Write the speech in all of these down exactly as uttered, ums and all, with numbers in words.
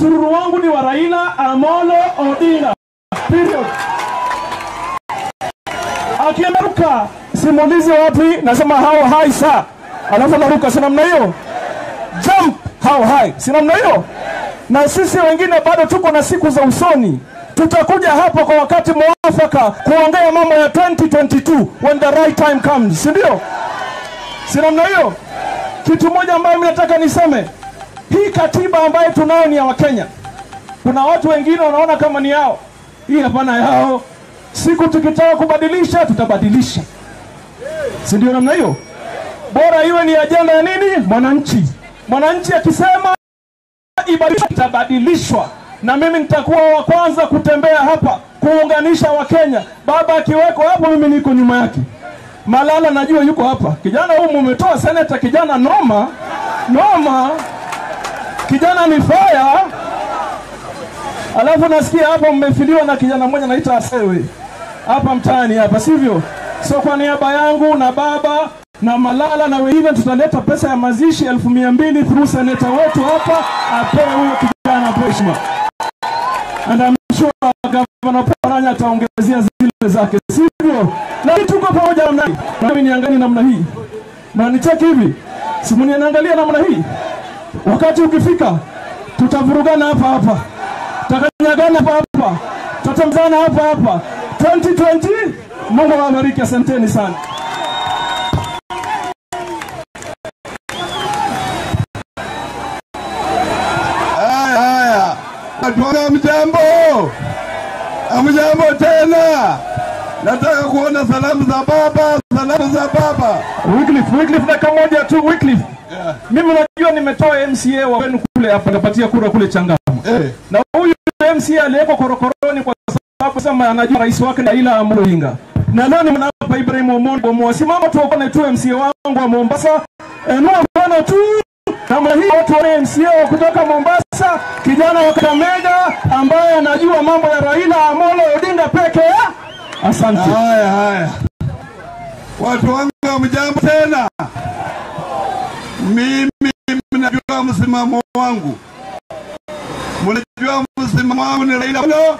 msururu wangu ni wa Raila Amolo Odinga. Period. Akiendaruka simulizi wapi nasema how high sir. Alafu naruka sina namna hiyo. Jump how high. Sina namna hiyo. Na sisi wengine bado tuko na siku za usoni. Tutakuja hapa kwa wakati mwafaka kuongea mambo ya twenty twenty-two when the right time comes. Si ndio? Sina namna hiyo. Kitu moja ambayo mimi nataka niseme, hii katiba ambayo tunayo ni ya Wakenya. Kuna watu wengine wanaona kama ni yao. Hii hapana yao. Siku tukitaka kubadilisha tutabadilisha. Si ndio namna hiyo? Bora iwe ni ajenda ya nini? Mwananchi. Mwananchi akisema ibadilishwe itabadilishwa. Na mimi nitakuwa wa kwanza kutembea hapa kuunganisha Wakenya. Baba akiweko hapo mimi niko nyuma yake. Malala najua yuko hapa. Kijana huyu mmetoa seneta kijana noma. Noma. Kijana ni fire. Alafu nasikia hapa mmefiliwa na kijana mmoja anaitwa Asewe. Hapa mtaani hapa, sivyo? So kwa niaba yangu na baba na Malala na wengine tutaleta pesa ya mazishi elfu mia mbili through seneta wetu hapa apewe huyo kijana heshima. And I'm sure Governor Paranya ataongezea zile zake, sivyo? Na tuko pamoja namna hii. Na mimi niangalie namna hii. Na nicheki hivi. Simu niangalia namna hii. Wakati ukifika tutavurugana hapa hapa. Tutakanyagana hapa hapa. Tutamzana hapa hapa. twenty twenty Mungu awabariki, asanteni sana. Haya haya. Atuona mjambo. Amjambo tena. Nataka kuona salamu za baba, salamu za baba. Wycliffe, Wycliffe na kamoja tu Wycliffe. Yeah. Mimi najua nimetoa M C A wa wenu kule hapa napatia kura kule Changamwe. Eh. Na huyu M C A aliyeko korokoroni kwa sababu sema anajua rais wake Raila Amolo Odinga. Na leo nimnapa Ibrahim Omondo mwasimama tu kwa tu M C A wangu wa Mombasa. Enua bwana tu kama hii watu wa M C A kutoka Mombasa, kijana wa Kakamega ambaye anajua mambo ya Raila Amolo Odinga peke ya. Asante. Haya haya. Watu wangu mjambo tena. Mimi mnajua msimamo wangu. Mnajua msimamo wangu ni Raila Amolo.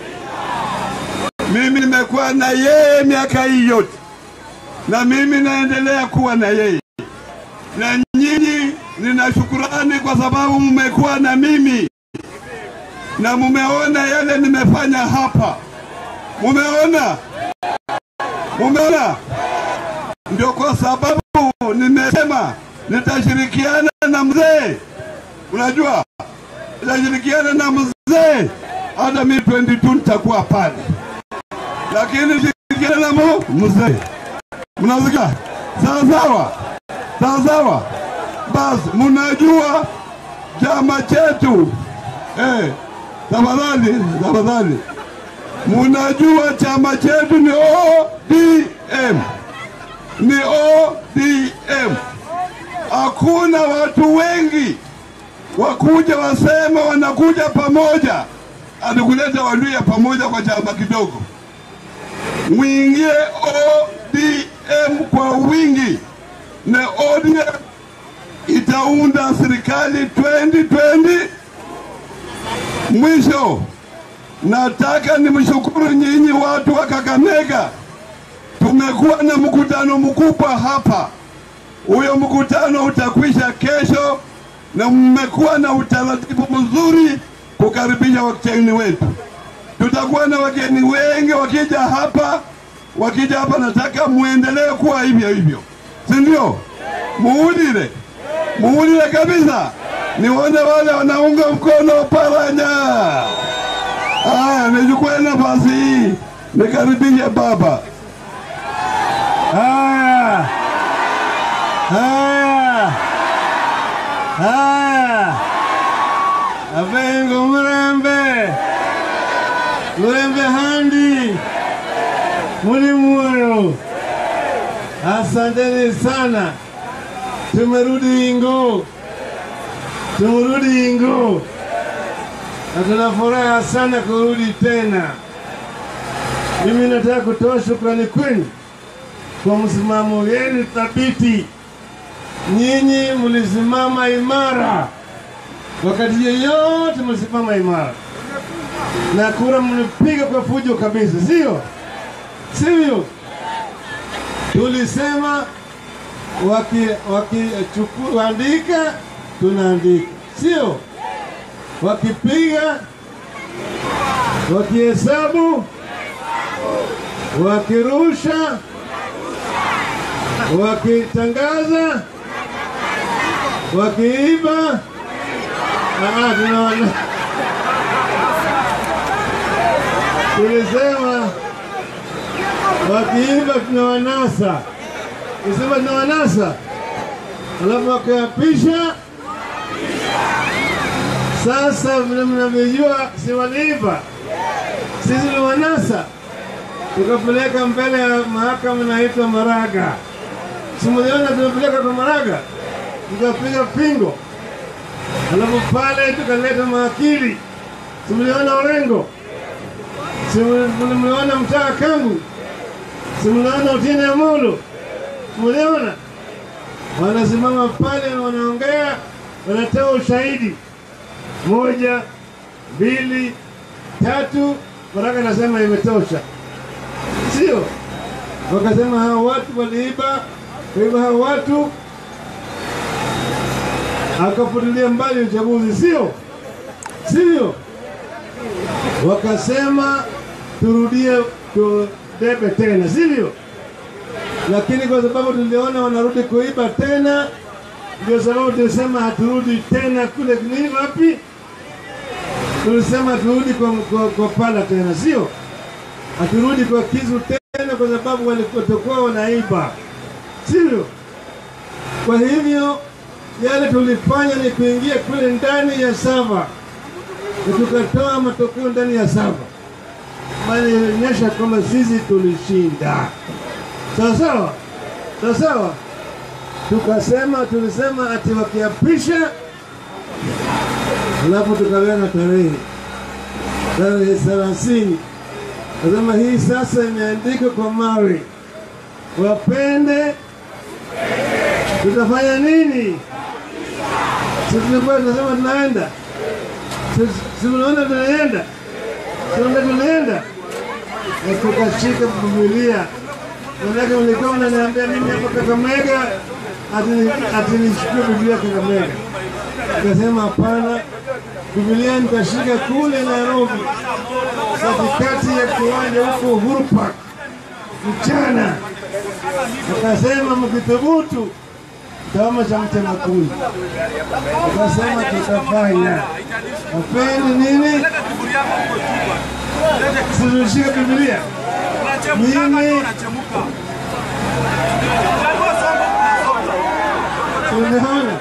Mimi nimekuwa na yeye miaka hii yote. Na mimi naendelea kuwa na yeye. Na nyinyi nina shukrani kwa sababu mmekuwa na mimi. Na mumeona yale nimefanya hapa. Mumeona? Mumeona? Ndio kwa sababu nimesema nitashirikiana na mzee. Unajua? Nitashirikiana na mzee. Hata mimi twenty-two nitakuwa pale. Lakini shirikiana na mzee. Mnasikia? Sawa sawa. Sawa sawa. Basi mnajua chama chetu. Eh, tafadhali, tafadhali. Munajua chama chetu ni O D M. Ni O D M. Hakuna watu wengi wakuja wasema wanakuja pamoja. Atukuleta Waluhya pamoja kwa chama kidogo. Mwingie O D M kwa wingi. Na O D M itaunda serikali twenty twenty. Mwisho nataka nimshukuru nyinyi watu wa Kakamega. Tumekuwa na mkutano mkubwa hapa. Huyo mkutano utakwisha kesho na mmekuwa na utaratibu mzuri kukaribisha wageni wetu. Tutakuwa na wageni wengi wakija hapa. Wakija hapa nataka muendelee kuwa hivyo hivyo. Si ndio? Muulile. Muulile kabisa. Nione wale wanaunga mkono Paranya. Haya, nichukue nafasi hii nikaribishe baba. Haya. Haya. Haya. Abengo mrembe. Mrembe handi. Mulimuero. Asanteni sana. Tumerudi Ingo. Tumerudi Ingo. Na tunafuraha sana kurudi tena. Mimi nataka kutoa shukrani kwenu kwa msimamo wenu thabiti. Nyinyi mlisimama imara wakati yeyote mlisimama imara na kura mlipiga kwa fujo kabisa, sio sivyo? Tulisema waki wakichukua waandika tunaandika, sio? Wakipiga, wakihesabu, wakirusha, wakitangaza, wakiiba, ah, tunaona. Tulisema wakiiba tunawanasa, tulisema tunawanasa, alafu wakapisha. Sasa vile mnavyojua si waliiba, sisi tuliwanasa, tukapeleka mbele ya mahakama inaitwa Maraga. Simuliona tunapeleka kwa Maraga, tukapiga pingo, alafu pale tukaleta mawakili. Simuliona Orengo, simuliona Mtaa Kangu, simuliona Otieno Amolo, simuliona wanasimama pale na wanaongea, wanatoa ushahidi moja, mbili, tatu, Maraga nasema imetosha, sio? Wakasema hao watu waliiba, waliiba hao watu, akafutilia mbali uchaguzi, sio? Sio? Wakasema turudie tudebe tena, sivyo? Lakini kwa sababu tuliona wanarudi kuiba tena, ndio sababu tulisema haturudi tena kule nini wapi? Tulisema turudi kwa, kwa, kwa pala tena, sio? Haturudi kwa Kisu tena kwa sababu walikotokuwa wanaiba, sivyo? Kwa hivyo yale tulifanya ni kuingia kule ndani ya Sava, na tukatoa matokeo ndani ya Sava, maana inaonyesha kwamba sisi tulishinda. Sawa sawa? Sawa sawa? Tukasema, tulisema ati wakiapisha, alafu tukaweka tarehe tarehe thelathini. Nasema hii sasa imeandikwa kwa mawe, wapende tutafanya nini? Sisi tulikuwa tunasema tunaenda, sisi tunaona tunaenda, tunaenda tunaenda, na tukashika Biblia. Manake mlikuwa mnaniambia mimi hapa Kakamega ati nishike Biblia Kakamega. Nikasema hapana, Biblia nitashika kule Nairobi, katikati ya kiwanja huko Uhuru Park mchana. Nikasema mkithubutu chama cha Mtema Kuni. Nikasema tutafanya. Wapende nini? Sisi Biblia. Mimi tunaona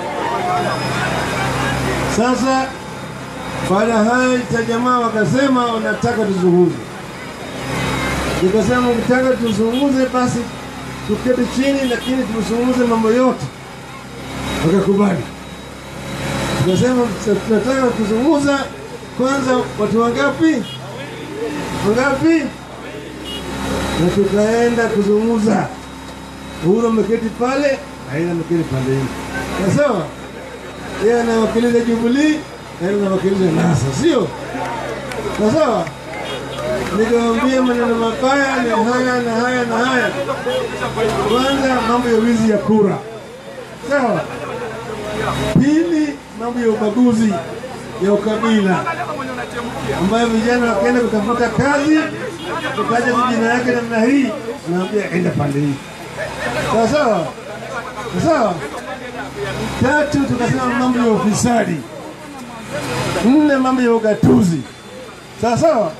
sasa. Baada haya jamaa wakasema wanataka tuzungumze. Nikasema mkitaka tuzungumze basi tuketi chini, lakini tuzungumze mambo yote. Wakakubali. Nikasema tunataka kuzungumza kwanza watu wangapi? Wangapi? Na tukaenda kuzungumza. Uhuru ameketi pale, Raila ameketi pale hivi. Sawa? Yeye anawakilisha Jubilee, na yeye anawakilisha NASA, sio? Sawa? Nikamwambia maneno mabaya ni haya na haya na haya. Kwanza mambo ya wizi ya kura. Sawa? Pili mambo ya ubaguzi ya ukabila, ambayo vijana wakaenda kutafuta kazi, tukaja vijana yake namna hii, naambia enda pande hii. Sawa sawa? Sawa? Tatu tukasema mambo ya ufisadi. Nne mambo ya ugatuzi. Sawa sawa?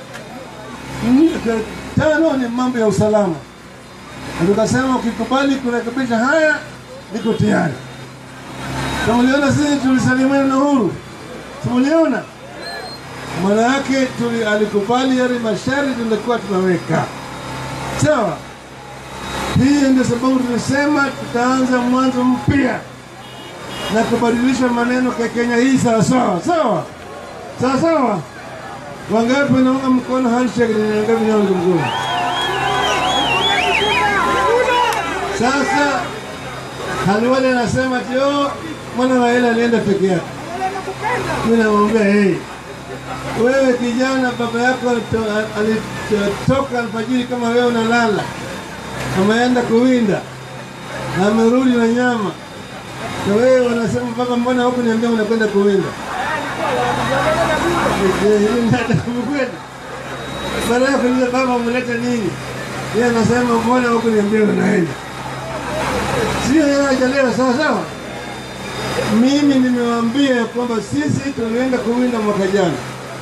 Tano ni mambo ya usalama. Tukasema ukikubali kurekebisha haya, niko tayari. Kama uliona sisi tulisalimiana na Uhuru, tuliona maana yake tuli alikubali yale masharti tulikuwa tunaweka. Sawa? Hii ndio sababu tulisema tutaanza mwanzo mpya na kubadilisha maneno kwa Kenya hii. Sawa sawa? Sawa? Sawa sawa? Wangapi wanaunga mkono handshake na wangapi wanaunga mkono? Sasa Halwale anasema tio mwana Raila alienda peke yake. Mimi namwambia hey, wewe kijana, baba yako alitoka alfajiri kama wewe unalala, ameenda kuwinda, amerudi na nyama, na wewe unasema baba, mbona huko niambia unakwenda kuwinda? Hili ndio kumkwenda. Baada ya kuuliza baba umeleta nini, yeye anasema mbona huko niambia unaenda? Sio yeye hajaelewa sawa sawa. Mimi nimewaambia kwamba sisi tulienda kuwinda mwaka jana,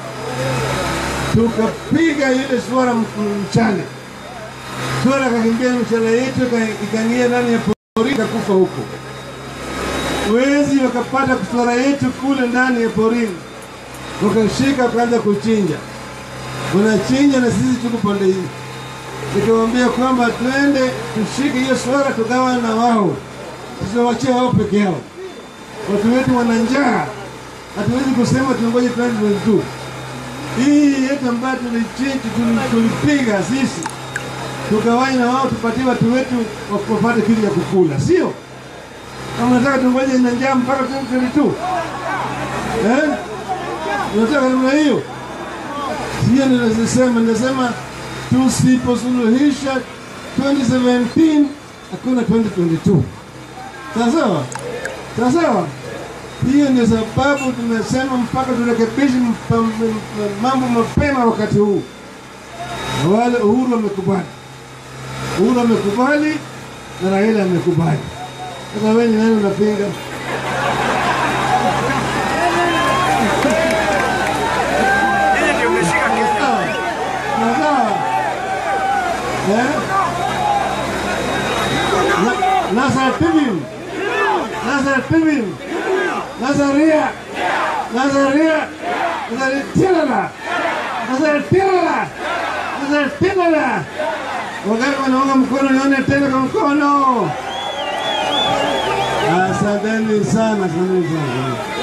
tukapiga ile swara mchana, swara kakimbia mchana yetu ikaingia ndani ya pori kufa huko. Wezi wakapata swara yetu kule ndani ya porini, wakashika wakaanza kuchinja, wanachinja na sisi tuko pande hii. Nikamwambia kwamba twende tushike hiyo swara tugawa na wao, tusiwaachie wao peke yao. Watu wetu wana njaa, hatuwezi kusema tungoje twende tu. Hii yetu ambayo tulichinja tulipiga sisi, tukawanya na wao tupatie watu wetu wapate kitu ya kukula, sio? Kama nataka tungoje na njaa mpaka twende tu. Eh? Unataka namna hiyo? Sio ninasema, ninasema tusiposuluhisha twenty seventeen hakuna twenty twenty-two. Sawa? Sawa? Hiyo ndio sababu tumesema mpaka turekebishe mambo mapema wakati huu. Wale Uhuru amekubali. Uhuru amekubali na Raila amekubali. Sasa wewe ni nani unapinga? Nazar Tibim, Nazar Tibim, Nazaria, Nazaria, Nazar Tirala, Nazar Tirala, Nazar Tirala. Wakati wanaunga mkono nione tena kwa mkono. Asanteni sana, asanteni sana.